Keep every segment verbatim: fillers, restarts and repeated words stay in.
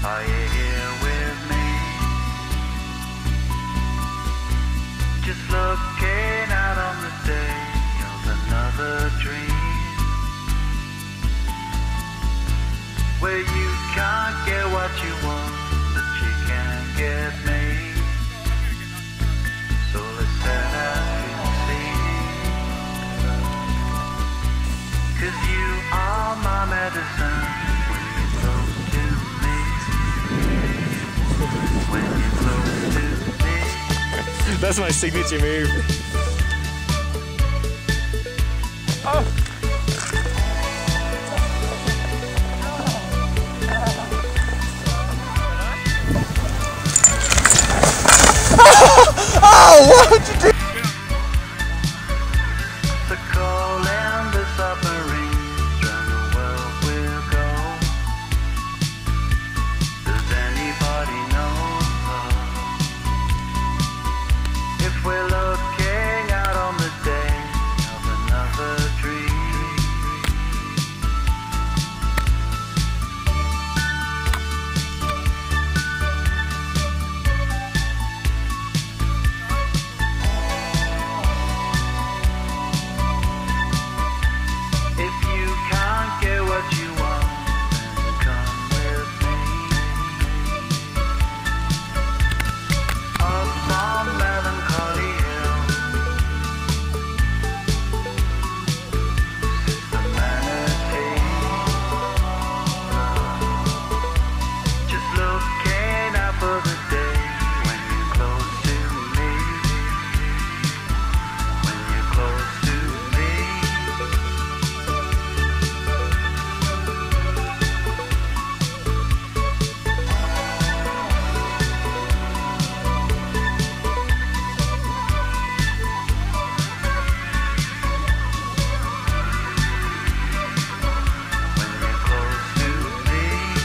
Are you here with me? Just looking out on the day of another dream, where you can't get what you want, but you can get me. So let's set out to see, 'cause you are my medicine when you're close to me. When you're close to me. That's my signature move. Oh! Oh, what did you do? So call in the submarines, round the world we'll go. Does anybody know if we're looking out on the day of another dream? If you can't get what you want, then come with me. Up on Melancholy Hill, Sister Manatee. Just looking out for the day when you're close to me. When you're close to me. When you're close to me.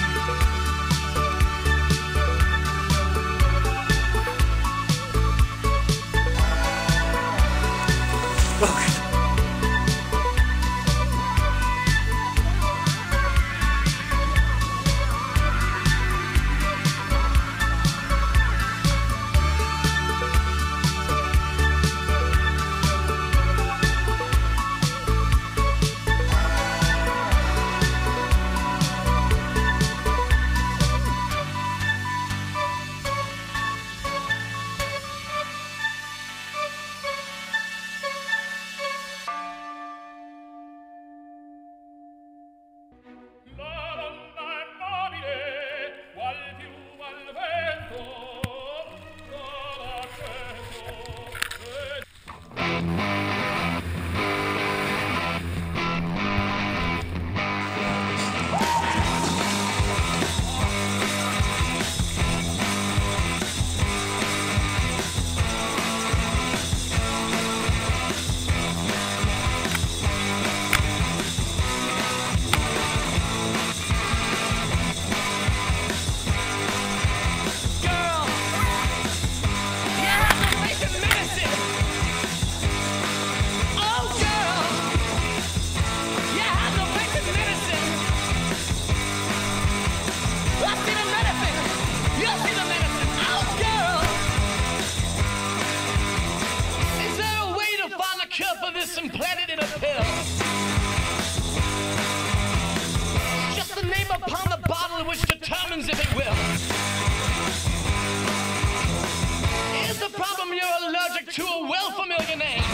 La donna è mobile, qual piuma al vento, non accendo. Girl, you have to make a medicine. Oh, girl, you have to make a medicine. I see the medicine. You see the medicine. Oh, girl, is there a way to find a cure for this and plant it in a pill? Just the name upon the bottle which determines if it will. Is the problem you're allergic to a well-familiar name?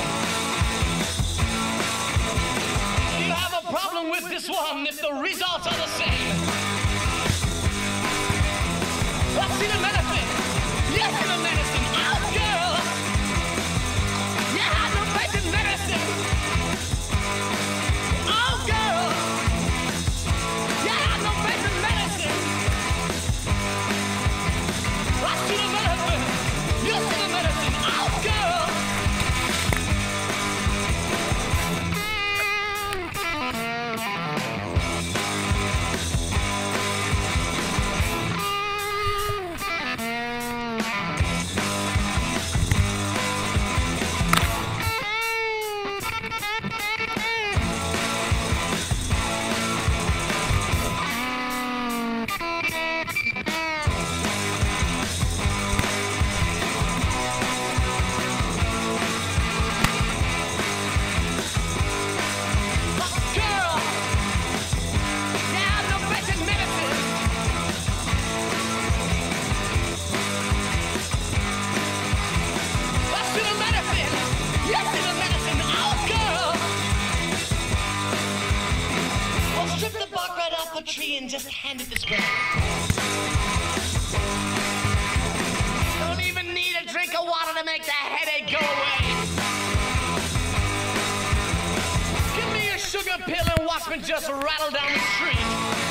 Do you have a problem with this one if the results are the same? I see the medicine. Yes, see the medicine. Oh, girl. You have to make the medicine. Oh, girl. You have to make the medicine. I see the medicine. You see the medicine. Oh, girl. just hand it this way. Don't even need a drink of water to make the headache go away. Give me a sugar pill and watch me just rattle down the street.